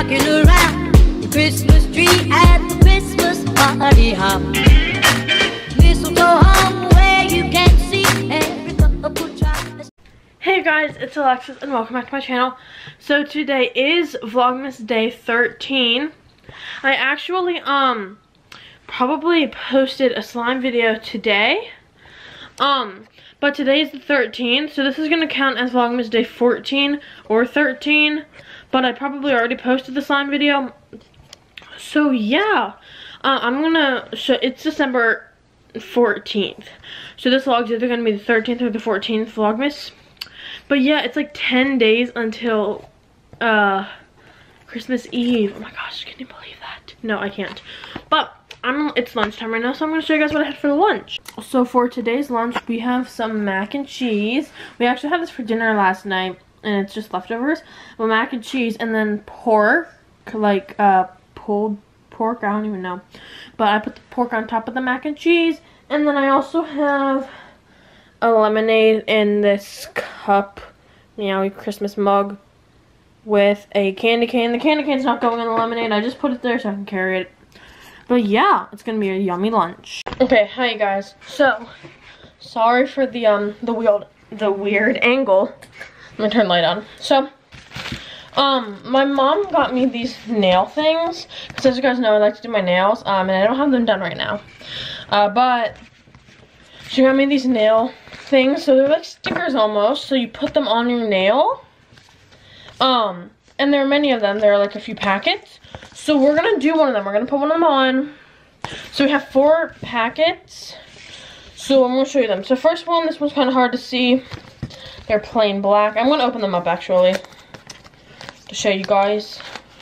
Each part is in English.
rocking around the Christmas tree at the Christmas party hop. Mistletoe hung where you can see every couple tries. Hey guys, it's Alexis and welcome back to my channel. So today is Vlogmas day 13. I actually probably posted a slime video today. But today is the 13th, so this is gonna count as Vlogmas day 14 or 13. But I probably already posted the slime video. So yeah, I'm gonna show. It's December 14th, so this vlog is either gonna be the 13th or the 14th Vlogmas. But yeah, it's like 10 days until Christmas Eve. Oh my gosh, can you believe that? No, I can't. But it's lunchtime right now, so I'm going to show you guys what I had for lunch. So for today's lunch, we have some mac and cheese. We actually had this for dinner last night, and it's just leftovers. Well, mac and cheese, and then pork, like pulled pork, I don't even know. But I put the pork on top of the mac and cheese, and then I also have a lemonade in this cup, meowie Christmas mug, with a candy cane. The candy cane's not going in the lemonade. I just put it there so I can carry it. But yeah, it's gonna be a yummy lunch. Okay, hi guys. So, sorry for the weird angle. Let me turn the light on. So, my mom got me these nail things, because as you guys know, I like to do my nails, and I don't have them done right now. But she got me these nail things, so they're like stickers almost, so you put them on your nail. And there are many of them. There are like a few packets. So we're gonna do one of them. We're gonna put one of them on. So we have 4 packets. So I'm gonna show you them. So first one, this one's kind of hard to see. They're plain black. I'm gonna open them up actually to show you guys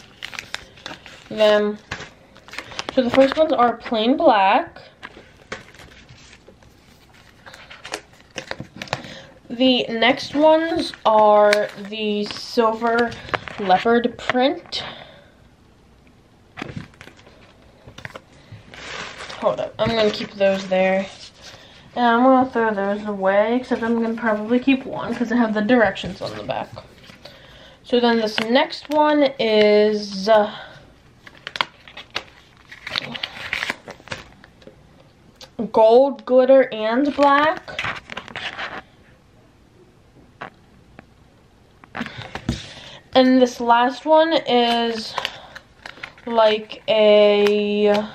them. So the first ones are plain black. The next ones are the silver leopard print. Hold up, I'm gonna keep those there. And I'm gonna throw those away, except I'm gonna probably keep one because I have the directions on the back. So then this next one is gold, glitter, and black. And this last one is like a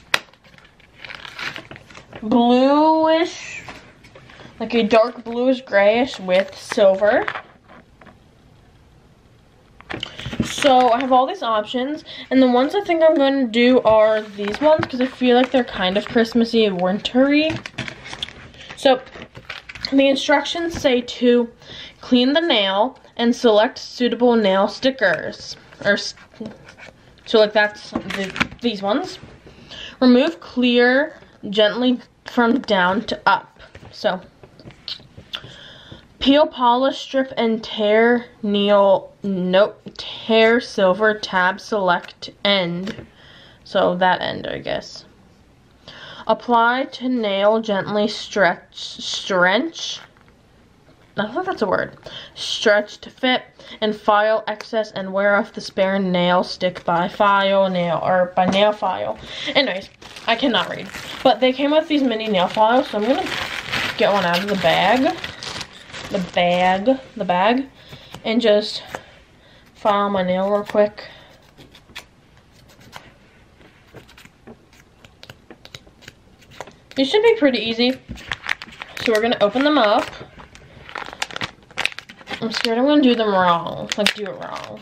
bluish, like a dark bluish grayish with silver. So I have all these options, and the ones I think I'm going to do are these ones because I feel like they're kind of Christmassy and wintry. So the instructions say to clean the nail and select suitable nail stickers. So like that's these ones. Remove clear gently from down to up. So peel, polish, strip, and tear tear silver tab select end. So that end, I guess. Apply to nail, gently stretch. I don't think that's a word. Stretch to fit, and file excess and wear off the spare nail stick by nail file. Anyways, I cannot read. But they came with these mini nail files, so I'm gonna get one out of the bag. The bag, and just file my nail real quick. These should be pretty easy. So we're gonna open them up. I'm scared I'm gonna do them wrong. Like, do it wrong.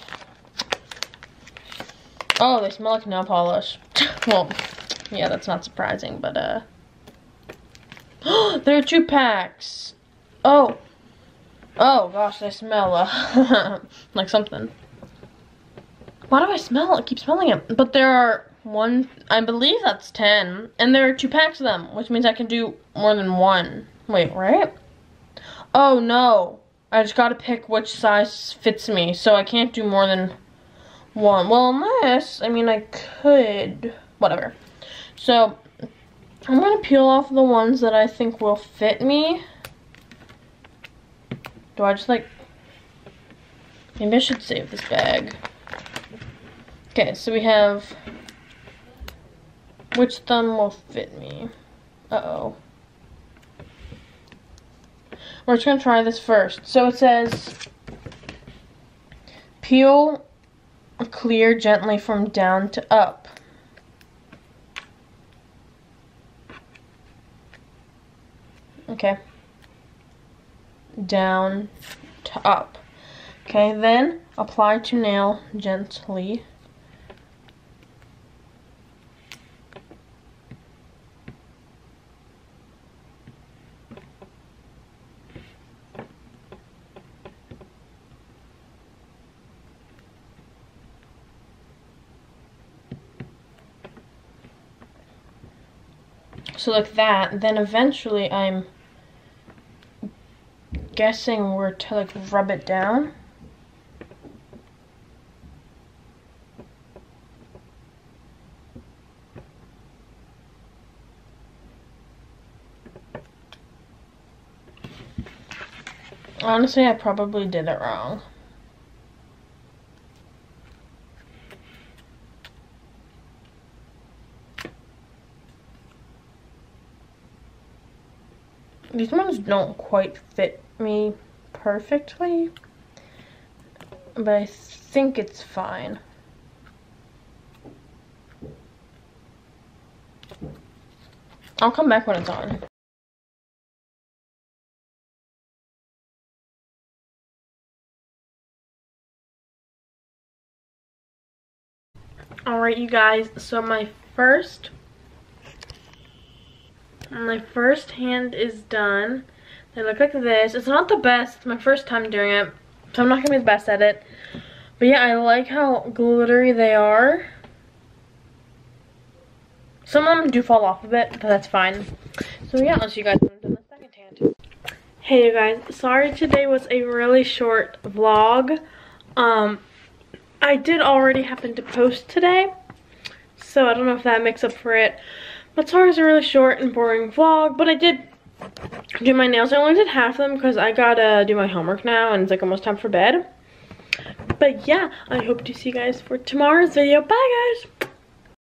Oh, they smell like nail polish. Well, yeah, that's not surprising, but, there are 2 packs. Oh. Oh, gosh, they smell, like something. Why do I smell it? I keep smelling it. But there are I believe that's 10. And there are 2 packs of them, which means I can do more than one. Wait, right? Oh, no. I just gotta pick which size fits me, so I can't do more than one. Well, unless, I mean, I could, whatever. So, I'm gonna peel off the ones that I think will fit me. Do I just, like, maybe I should save this bag. Okay, so we have which thumb will fit me. Uh-oh. We're just gonna try this first. So it says peel clear gently from down to up. Okay. Down to up. Okay, then apply to nail gently. So like that, then eventually I'm guessing we're to like rub it down. Honestly, I probably did it wrong. These ones don't quite fit me perfectly, but I think it's fine. I'll come back when it's on. Alright, you guys, so my first hand is done. They look like this. It's not the best. It's my first time doing it, so I'm not gonna be the best at it. But yeah, I like how glittery they are. Some of them do fall off a bit, but that's fine. So yeah, let's see you guys when I'm done the second hand. Hey you guys, sorry today was a really short vlog. I did already happen to post today, so I don't know if that makes up for it. But sorry it's a really short and boring vlog, but I did do my nails. I only did half of them because I gotta do my homework now and it's like almost time for bed. But yeah, I hope to see you guys for tomorrow's video. Bye guys!